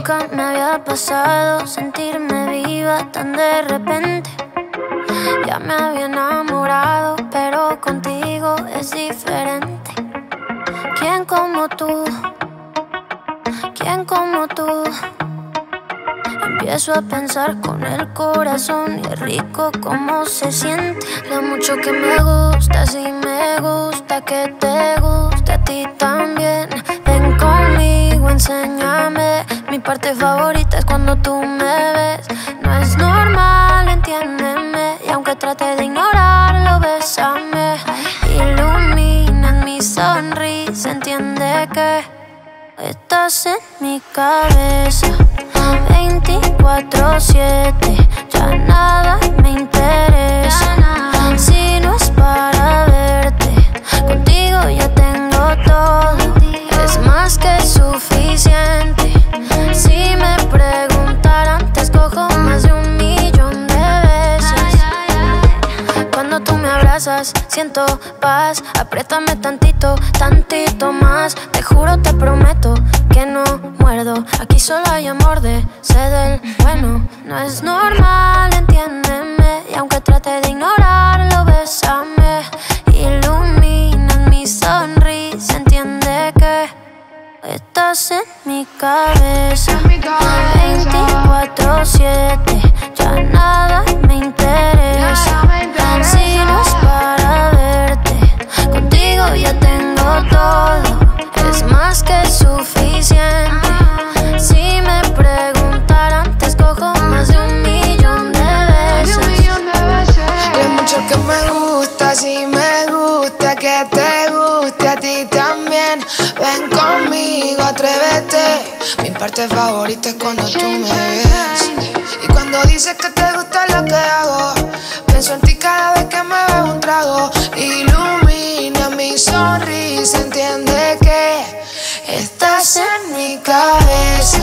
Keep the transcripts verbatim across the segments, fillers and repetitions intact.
Nunca me había pasado sentirme viva tan de repente. Ya me había enamorado, pero contigo es diferente. ¿Quién como tú? ¿Quién como tú? Empiezo a pensar con el corazón y es rico cómo se siente. Lo mucho que me gustas y me gusta que te guste a ti también. Ven conmigo, enséñame. Mi parte favorita es cuando tú me ves. No es normal, entiéndeme. Y aunque trate de ignorarlo, bésame. Ilumina mi sonrisa, entiende que estás en mi cabeza veinticuatro siete, ya nada me interesa. Si no es para verte, contigo ya tengo todo. Es más que suficiente. Si me preguntaran, te escojo más de un millón de veces. Cuando tú me abrazas, siento paz. Apriétame tantito, tantito más. Te juro, te prometo que no muerdo. Aquí solo hay amor de ser del bueno. No es normal, entiéndeme. Y aunque trate de ignorarlo, bésame. Ilumina mi sonrisa, entiende que estás en mi cabeza veinticuatro siete, ya nada me interesa. Si no es para verte, contigo ya tengo todo. Es más que suficiente. Si me preguntaran, te escojo más de un millón de veces. Lo mucho que me gusta, si me gusta que te guste a ti también. Ven conmigo, atrévete. Mi parte favorita es cuando tú me ves. Y cuando dices que te gusta lo que hago, pienso en ti cada vez que me bebo un trago. Ilumina mi sonrisa, entiende que estás en mi cabeza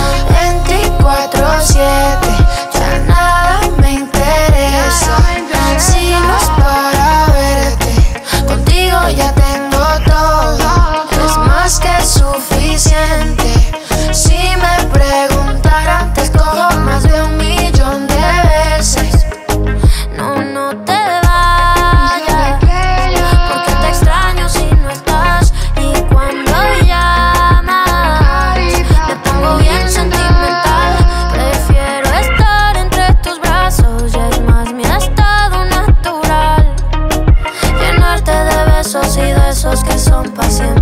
veinticuatro siete, ya nada me interesa. Si no es para verte, contigo ya tengo todo. Es más que suficiente. Si me preguntaran, te escojo más de un millón de veces. No, no te vayas, porque te extraño si no estás. Y cuando llamas, me pongo bien sentimental. Prefiero estar entre tus brazos, ya es más mi estado natural. Llenarte de besos y de esos que son pa' siempre.